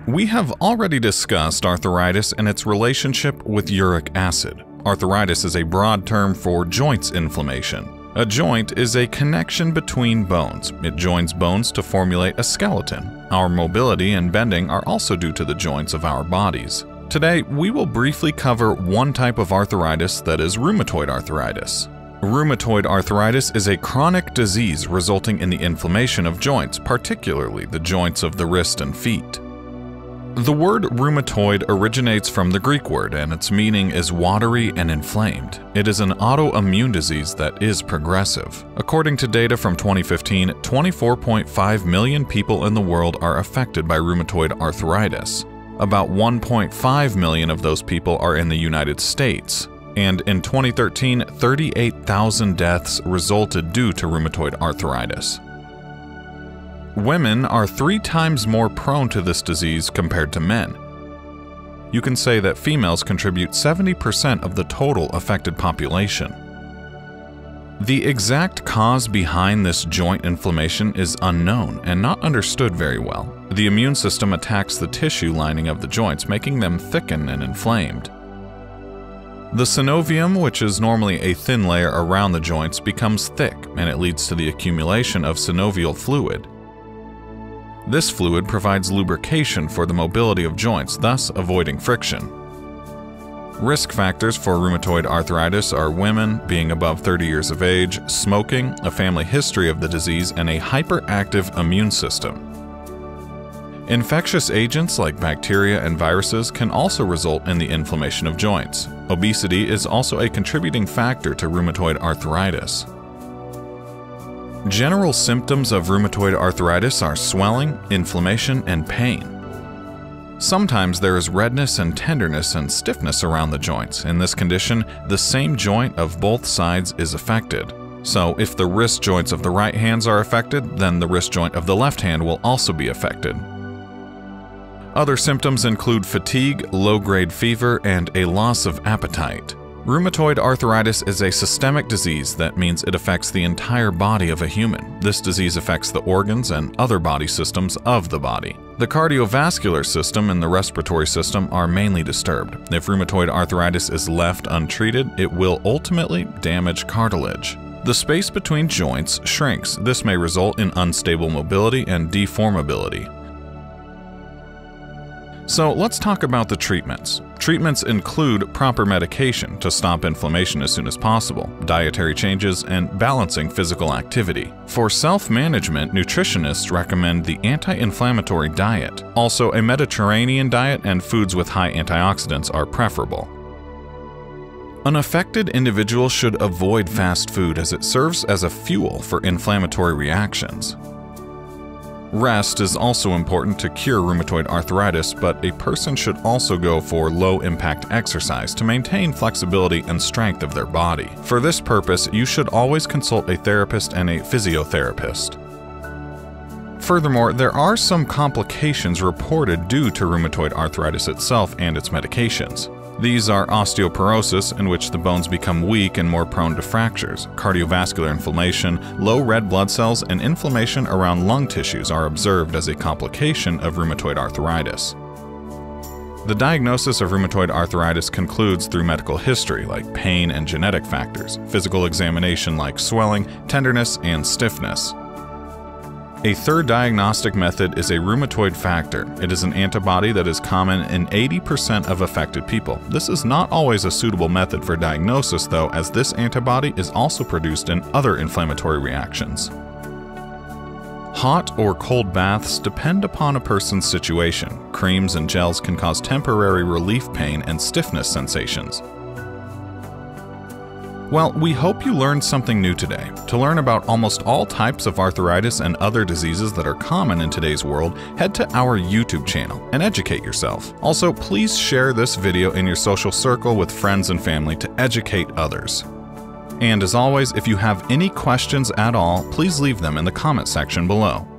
We have already discussed arthritis and its relationship with uric acid. Arthritis is a broad term for joints inflammation. A joint is a connection between bones. It joins bones to formulate a skeleton. Our mobility and bending are also due to the joints of our bodies. Today, we will briefly cover one type of arthritis, that is rheumatoid arthritis. Rheumatoid arthritis is a chronic disease resulting in the inflammation of joints, particularly the joints of the wrist and feet. The word rheumatoid originates from the Greek word, and its meaning is watery and inflamed. It is an autoimmune disease that is progressive. According to data from 2015, 24.5 million people in the world are affected by rheumatoid arthritis. About 1.5 million of those people are in the United States. And in 2013, 38,000 deaths resulted due to rheumatoid arthritis. Women are 3 times more prone to this disease compared to men. You can say that females contribute 70% of the total affected population. The exact cause behind this joint inflammation is unknown and not understood very well. The immune system attacks the tissue lining of the joints, making them thicken and inflamed. The synovium, which is normally a thin layer around the joints, becomes thick, and it leads to the accumulation of synovial fluid. This fluid provides lubrication for the mobility of joints, thus avoiding friction. Risk factors for rheumatoid arthritis are women, being above 30 years of age, smoking, a family history of the disease, and a hyperactive immune system. Infectious agents like bacteria and viruses can also result in the inflammation of joints. Obesity is also a contributing factor to rheumatoid arthritis. General symptoms of rheumatoid arthritis are swelling, inflammation, and pain. Sometimes there is redness and tenderness and stiffness around the joints. In this condition, the same joint of both sides is affected. So if the wrist joints of the right hands are affected, then the wrist joint of the left hand will also be affected. Other symptoms include fatigue, low-grade fever, and a loss of appetite. Rheumatoid arthritis is a systemic disease. That means it affects the entire body of a human. This disease affects the organs and other body systems of the body. The cardiovascular system and the respiratory system are mainly disturbed. If rheumatoid arthritis is left untreated, it will ultimately damage cartilage. The space between joints shrinks. This may result in unstable mobility and deformability. So let's talk about the treatments. Treatments include proper medication to stop inflammation as soon as possible, dietary changes, and balancing physical activity. For self-management, nutritionists recommend the anti-inflammatory diet. Also, a Mediterranean diet and foods with high antioxidants are preferable. An affected individual should avoid fast food as it serves as a fuel for inflammatory reactions. Rest is also important to cure rheumatoid arthritis, but a person should also go for low-impact exercise to maintain flexibility and strength of their body. For this purpose, you should always consult a therapist and a physiotherapist. Furthermore, there are some complications reported due to rheumatoid arthritis itself and its medications. These are osteoporosis, in which the bones become weak and more prone to fractures. Cardiovascular inflammation, low red blood cells, and inflammation around lung tissues are observed as a complication of rheumatoid arthritis. The diagnosis of rheumatoid arthritis concludes through medical history like pain and genetic factors, physical examination like swelling, tenderness, and stiffness. A third diagnostic method is a rheumatoid factor. It is an antibody that is common in 80% of affected people. This is not always a suitable method for diagnosis, though, as this antibody is also produced in other inflammatory reactions. Hot or cold baths depend upon a person's situation. Creams and gels can cause temporary relief pain and stiffness sensations. Well, we hope you learned something new today. To learn about almost all types of arthritis and other diseases that are common in today's world, head to our YouTube channel and educate yourself. Also, please share this video in your social circle with friends and family to educate others. And as always, if you have any questions at all, please leave them in the comment section below.